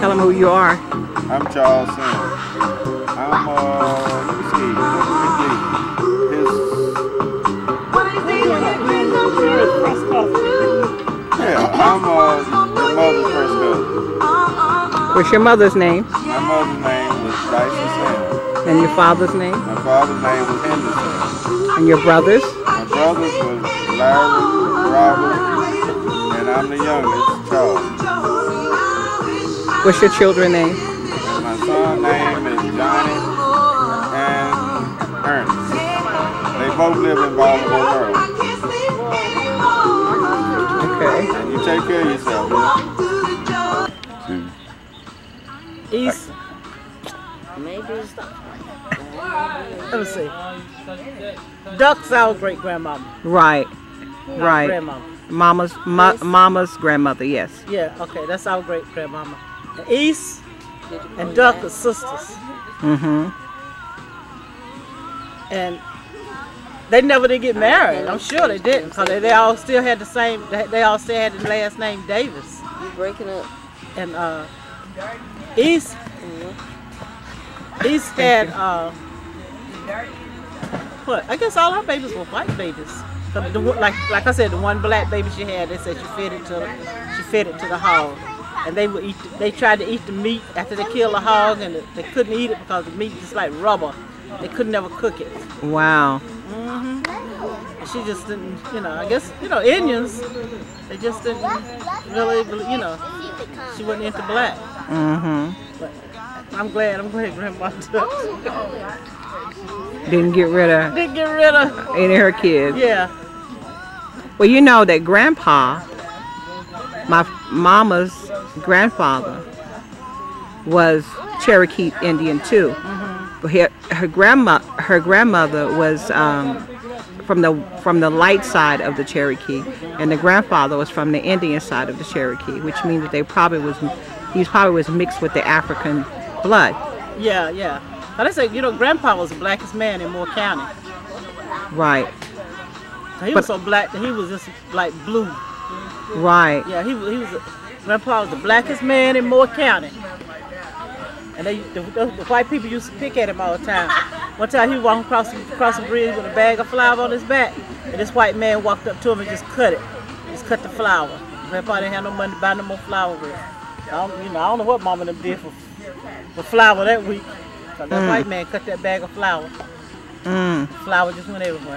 Tell them who you are. I'm Charles Sims. I'm, let me see, I'm your mother's first cousin. What's your mother's name? My mother's name was Dyson Sims. And your father's name? My father's name was Henry Sims. And your brothers? My brothers was Larry, Robert, and I'm the youngest, Charles. What's your children's name? And my son's name is Johnny and Ernest. They both live in Baltimore, Maryland. Okay. And you take care of yourself, East. Maybe. Let me see. Duck's our great grandmama. Right. Right. Grandmama. Mama's grandmother, yes. Yeah, okay, that's our great grandmama. East and Duck are sisters. Mm-hmm. And they never did get married. I'm sure they didn't, because they all still had the same. They all still had the last name Davis. You breaking up? And East. East had what? I guess all her babies were white babies. Like I said, the one black baby she had, they said she fed it to the hog, and they would eat. They tried to eat the meat after they killed the hog, and they couldn't eat it because the meat is like rubber. They could never cook it. Wow. And she just didn't, I guess, Indians, they just didn't really, she wasn't into black. But I'm glad Grandma took. Didn't get rid of any of her kids. Yeah. Well, you know that Grandpa, my mama's grandfather, was Cherokee Indian too. Her grandmother was from the light side of the Cherokee, and the grandfather was from the Indian side of the Cherokee, which means that he probably was mixed with the African blood. Yeah, yeah. But I say, Grandpa was the blackest man in Moore County. Right. He was so black that he was just like blue. Right. Yeah, Grandpa was the blackest man in Moore County. And the white people used to pick at him all the time. One time he walked across the bridge with a bag of flour on his back, and this white man walked up to him and just cut it. Just cut the flour. Grandpa didn't have no money to buy no more flour with. I don't know what Mama them did for flour that week. Cause that white man cut that bag of flour. Flour just went everywhere.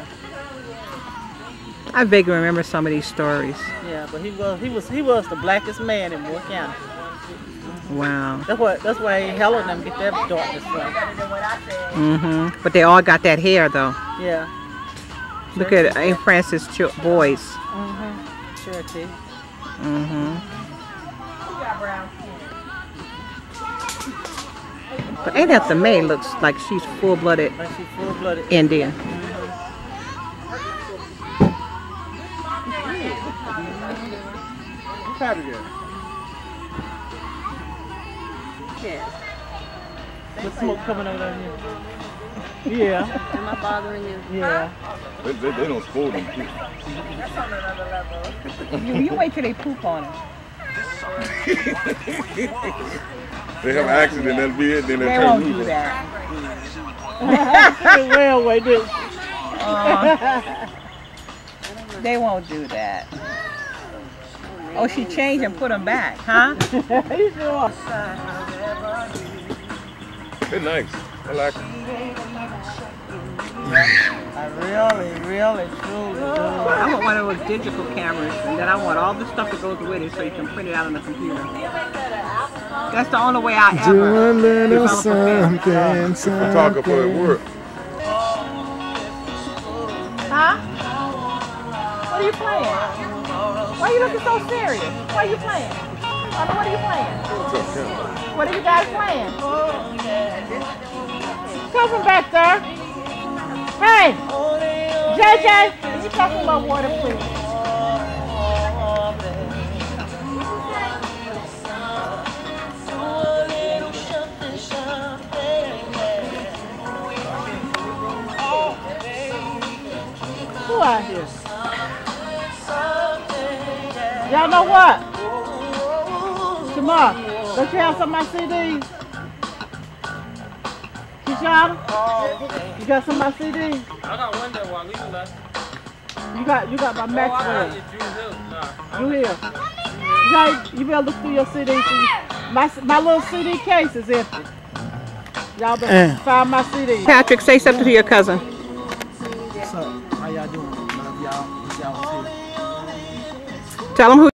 I vaguely remember some of these stories. Yeah, but he was the blackest man in Moore County. Wow. That's why Helen and them get their darkness from. But they all got that hair though. Yeah. Look at Aunt Francis' boys. Cherokee. But Aunt Ethel May looks like she's full-blooded Indian. The smoke coming out of you. Yeah. Am I bothering you? Yeah. They don't spoil them too. You wait till they poop on it. They have an accident, that'll be it, then they won't do that. Well, wait, they won't do that. Oh, she changed and put them back, huh? They're nice. I like them. I really, truly do. I want one of those digital cameras, and then I want all the stuff that goes with it so you can print it out on the computer. That's the only way I ever do a little something. Photographer at work. Huh? What are you playing? Why are you looking so serious? What are you playing? What are you playing? What are you guys playing? Come from back there. Hey! JJ, can you talk about water, please? Who out here? Y'all know what? Tomorrow. Don't you have some of my CDs? Kishana? You got some of my CDs? I got one there while leaving left. You got my Maxwell. You here? You better look through your CDs. My little CD case is empty. Y'all better find my CDs. Patrick, say something to your cousin. What's up? How y'all doing? Love y'all. Y'all was here. Tell him who